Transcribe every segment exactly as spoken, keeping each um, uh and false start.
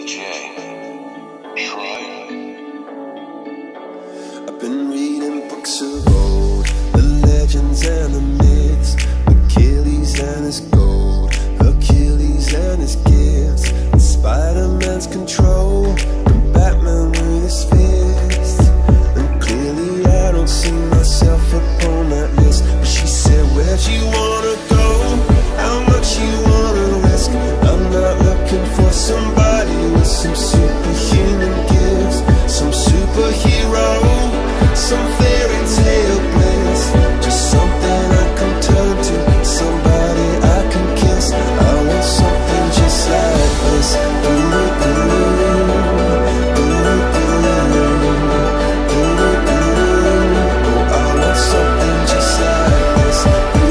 J. Troy. I've been reading books of old, the legends and the myths, Achilles and his gold, Hercules and his gifts, and Spider-Man's control, and Batman with his fists. And clearly I don't see myself upon that list. But she said, where'd you wanna go? How much you wanna risk? I'm not looking for somebody with some superhuman gifts, some superhero, some fairy tale bliss, just something I can turn to, somebody I can kiss. I want something just like this. Ooh, ooh, ooh, ooh, ooh. Oh, I want something just like this.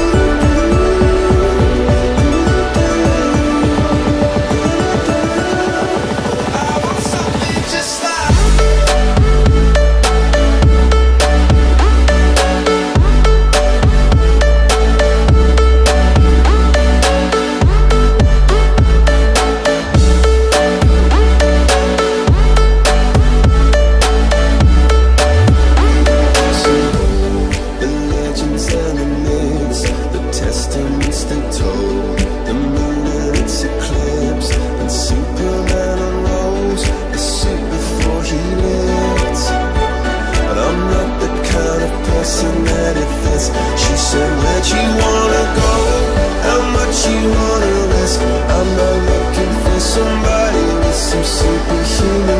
I want something just like the legends and the myths, the testaments they told, the moon and its eclipse, and Superman unrolls the suit before he lived. But I'm not the kind of person that it fits. She said, where'd you wanna go? How much you wanna risk? I'm not looking for somebody with some superhuman